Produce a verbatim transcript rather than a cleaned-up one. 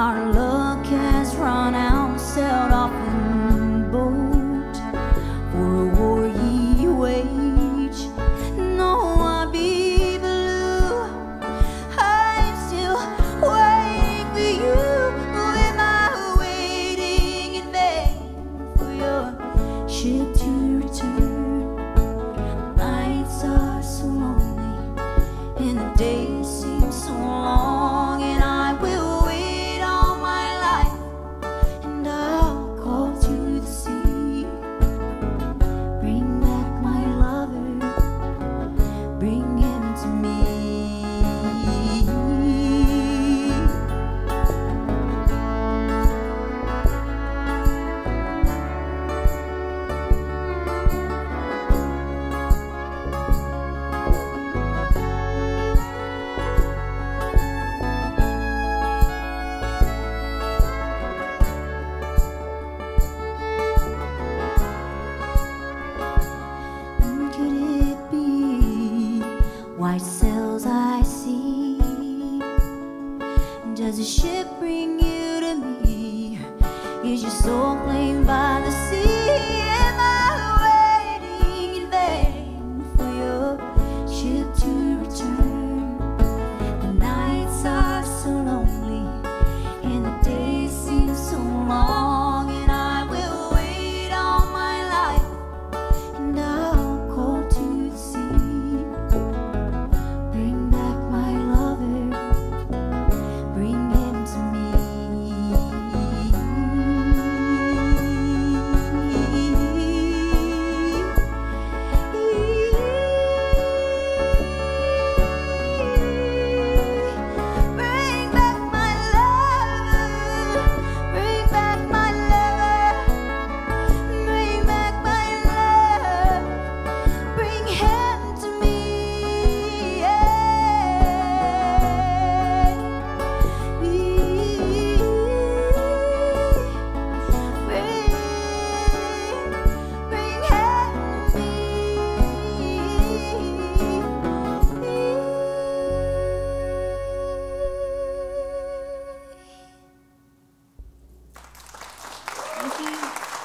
Our luck has run out, sailed off in boat for a war ye wage. No, I be blue. I'm still waiting for you. Am I waiting in vain for your ship to return? Nights are so lonely and the days seem so long, and I will wait all my life, and I'll call to the sea. Bring back my lover, bring him to me. Could it be white sails I see? Does the ship bring you to me? Is your soul claimed by the sea? Am I waiting in vain for your ship to return? The nights are so lonely and the days seem so long, and I will wait all my life, and I'll call to the sea. Bring back my lover, bring him to me. Bring back my lover, bring back my lover, bring back my love, bring him to me. Bring, bring him to me. Thank you.